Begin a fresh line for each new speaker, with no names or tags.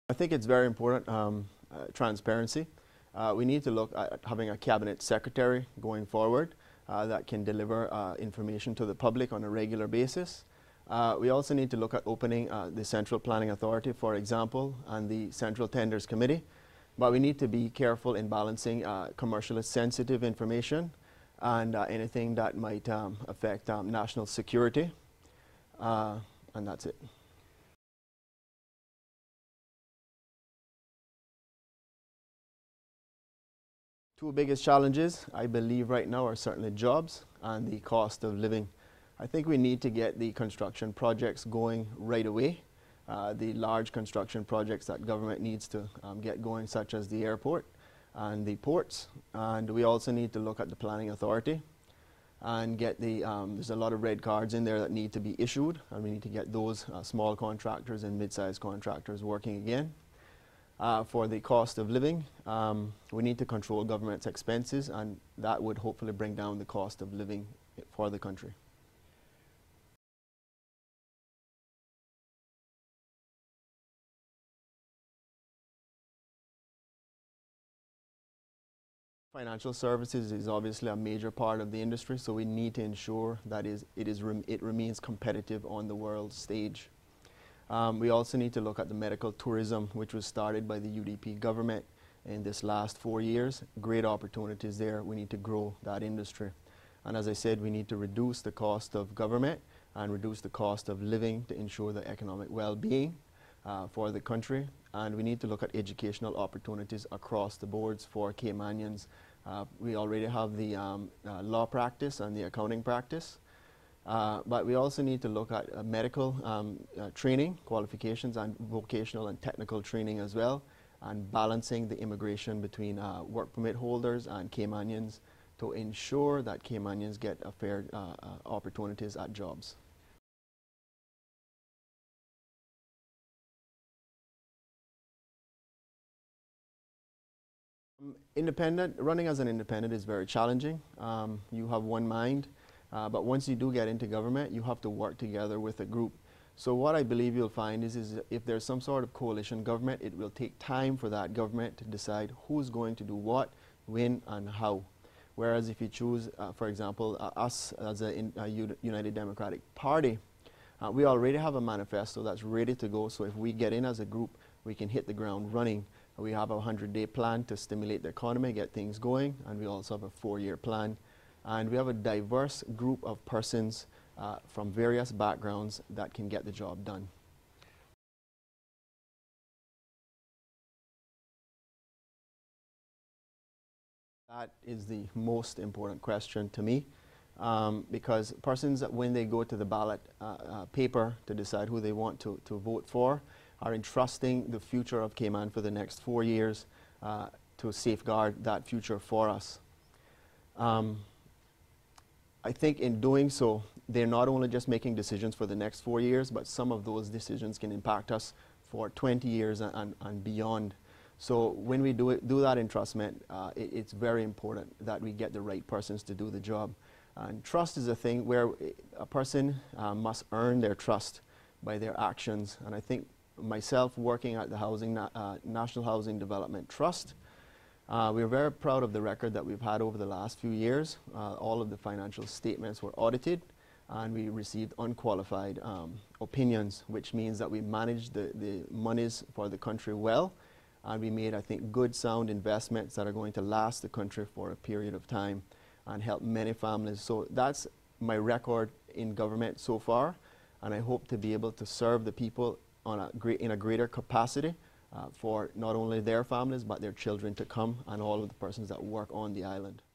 I think it's very important, transparency. We need to look at having a cabinet secretary going forward that can deliver information to the public on a regular basis. We also need to look at opening the Central Planning Authority, for example, and the Central Tenders Committee. But we need to be careful in balancing commercially sensitive information and anything that might affect national security. And that's it. Two biggest challenges, I believe, right now are certainly jobs and the cost of living. I think we need to get the construction projects going right away. The large construction projects that government needs to get going, such as the airport and the ports. And we also need to look at the planning authority and get the, there's a lot of red cards in there that need to be issued, and we need to get those small contractors and mid-sized contractors working again. For the cost of living, we need to control government's expenses, and that would hopefully bring down the cost of living for the country. Financial services is obviously a major part of the industry, so we need to ensure that it remains competitive on the world stage. We also need to look at the medical tourism, which was started by the UDP government in this last 4 years. Great opportunities there. We need to grow that industry. And as I said, we need to reduce the cost of government and reduce the cost of living to ensure the economic well-being for the country. And we need to look at educational opportunities across the boards for Caymanians. We already have the law practice and the accounting practice. But we also need to look at medical training, qualifications, and vocational and technical training as well, and balancing the immigration between work permit holders and Caymanians to ensure that Caymanians get a fair opportunities at jobs. Running as an independent is very challenging. You have one mind. But once you do get into government, you have to work together with a group. So what I believe you'll find is if there's some sort of coalition government, it will take time for that government to decide who's going to do what, when, and how. Whereas if you choose, for example, us as a United Democratic Party, we already have a manifesto that's ready to go. So if we get in as a group, we can hit the ground running. We have a 100-day plan to stimulate the economy, get things going, and we also have a 4-year plan. And we have a diverse group of persons from various backgrounds that can get the job done. That is the most important question to me, because persons, when they go to the ballot paper to decide who they want to vote for, are entrusting the future of Cayman for the next 4 years to safeguard that future for us. I think in doing so, they're not only just making decisions for the next 4 years, but some of those decisions can impact us for 20 years and beyond. So when we do that entrustment, it's very important that we get the right persons to do the job. And trust is a thing where a person must earn their trust by their actions. And I think myself working at the National Housing Development Trust, we're very proud of the record that we've had over the last few years. All of the financial statements were audited, and we received unqualified opinions, which means that we managed the monies for the country well, and we made, I think, good, sound investments that are going to last the country for a period of time and help many families. So that's my record in government so far, and I hope to be able to serve the people in a greater capacity for not only their families but their children to come and all of the persons that work on the island.